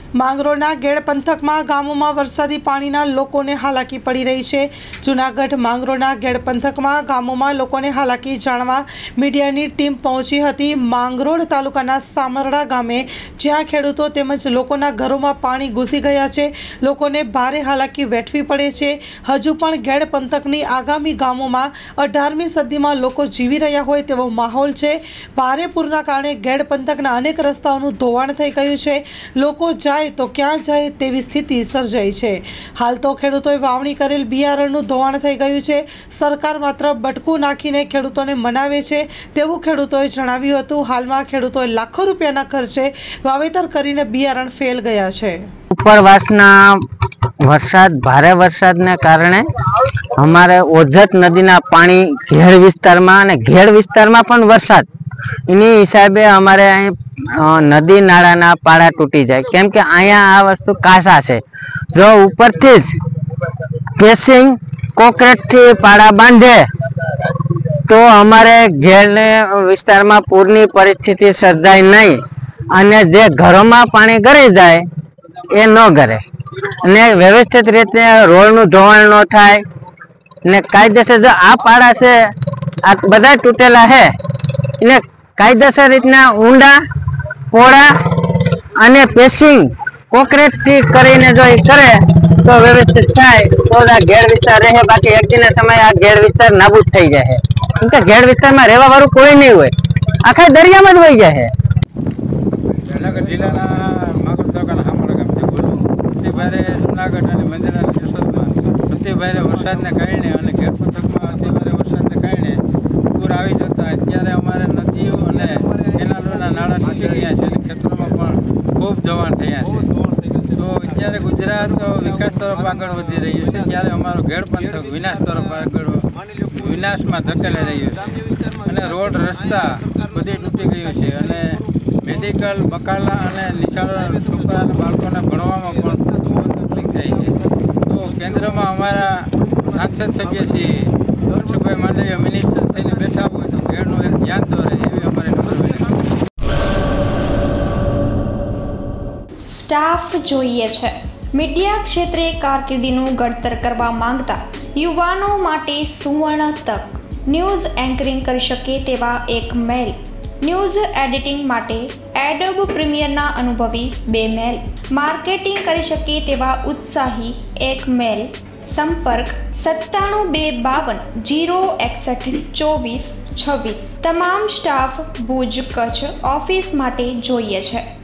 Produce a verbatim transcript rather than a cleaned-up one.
માંગરોળના ગેડ પંથકમાં ગામોમાં વરસાદી પાણીના લોકોને હાલાકી પડી રહી છે। જૂનાગઢ માંગરોળના ગેડ પંથકમાં ગામોમાં લોકોને હાલાકી જાણવા મીડિયાની ટીમ પહોંચી હતી। માંગરોળ તાલુકાના સામરડા ગામે જ્યાં ખેડૂતો તેમજ લોકોના ઘરોમાં પાણી ઘૂસી ગયા છે, લોકોને ભારે હાલાકી વેઠવી પડે છે। હજુ પણ ગેડ પંથકની આગામી ગામોમાં અઢારમી સદીમાં લોકો જીવી રહ્યા હોય તેવો માહોલ છે। ભારે પૂરના કારણે ગેડ પંથકના અનેક રસ્તાઓનું ધોવાણ થઈ ગયું છે। લોકો જાય તો ક્યાં જાય તેવી સ્થિતિ સર્જાઈ છે। હાલ તો ખેડૂતોએ વાવણી કરેલ બિયારણનું ધોવાણ થઈ ગયું છે। સરકાર માત્ર બટકું નાખીને ખેડૂતોને મનાવે છે તેવું ખેડૂતોએ જણાવ્યું હતું। હાલમાં ખેડૂતોએ લાખો રૂપિયાના ખર્ચે વાવેતર કરીને બિયારણ ફેલ ગયા છે। ઉપરવાસના વરસાદ ભારે વરસાદને કારણે અમારે ઓજત નદીના પાણી ઘેડ વિસ્તારમાં અને ઘેડ વિસ્તારમાં પણ વરસાદ એની હિસાબે અમારે અહીં નદી નાળાના પાડા તૂટી જાય, કેમ કે અહીંયા આ વસ્તુ કાસા છે। જો ઉપરથી જ પેસિંગ કોન્ક્રીટથી પાડા બાંધે તો અમારે ઘેડ વિસ્તારમાં પૂરની પરિસ્થિતિ સર્જાય નહીં અને જે ઘરોમાં પાણી ગળી જાય એ ન ગળે અને વ્યવસ્થિત રીતે રોડનું ધોવાણ ન થાય ને કાયદેસર જો આ પાડા છે આ બધા તૂટેલા છે એને કાયદેસર રીતના ઊંડા પોળા અને પેસિંગ કોન્ક્રીટથી કરીને જો એ કરે તો વ્યવસ્થિત થાય તો આ ઘેડ વિસ્તાર રહે, બાકી એક દિને સમય આ ઘેડ વિસ્તાર નાબૂદ થઈ જાય। કેમ કે ઘેડ વિસ્તારમાં રહેવા વાળું કોઈ નહીં હોય, આખા દરિયામાં જ વહી જાય। જૂનાગઢ જિલ્લાના માંગરોળ તાલુકાના સામરડા ગામથી બોલું। અતિ ભારે જૂનાગઢ અને મંદિરના કેશોદમાં અતિ ભારે વરસાદને કારણે અને ઘેડ પંથકમાં અતિ ભારે વરસાદને કારણે પૂર આવી જતા અત્યારે અમારે નદીઓ અને કેનાલોના નાળા તૂટી ગયા છે અને ખેતરોમાં પણ ખૂબ ધોવાણ થયા છે। તો અત્યારે ગુજરાત વિકાસ તરફ આગળ વધી રહ્યું છે, ત્યારે અમારો ઘેડ પંથક વિનાશ તરફ આગળ વિનાશમાં ધકેલાઈ રહ્યો છે અને રોડ રસ્તા બધી તૂટી ગયું છે અને મેડિકલ બકાલા અને નિશાળો છોકરાના બાળકોને ભણવામાં પણ બહુ તકલીફ થાય છે। તો કેન્દ્રમાં અમારા સાંસદ સભ્ય શ્રી મનસુખભાઈ માંડવીયા મિનિસ્ટર થઈને બેઠા હોય તો ઘેડનું એક ધ્યાન દોરે એવી અમારી નમ્ર વિનંતી। સ્ટાફ જોઈએ છે। મીડિયા ક્ષેત્રે કારકિર્દીનું ઘડતર કરવા માંગતા યુવાનો માટે સુવર્ણ તક। ન્યૂઝ એન્કરિંગ કરી શકે તેવા એક મેલ, ન્યૂઝ એડિટિંગ માટે એડોબ પ્રીમિયરના અનુભવી બે મેલ, માર્કેટિંગ કરી શકે તેવા ઉત્સાહી એક મેલ। સંપર્ક સત્તાણું બે બાવન જીરો એકસઠ ચોવીસ છવ્વીસ। તમામ સ્ટાફ ભુજ કચ્છ ઓફિસ માટે જોઈએ છે।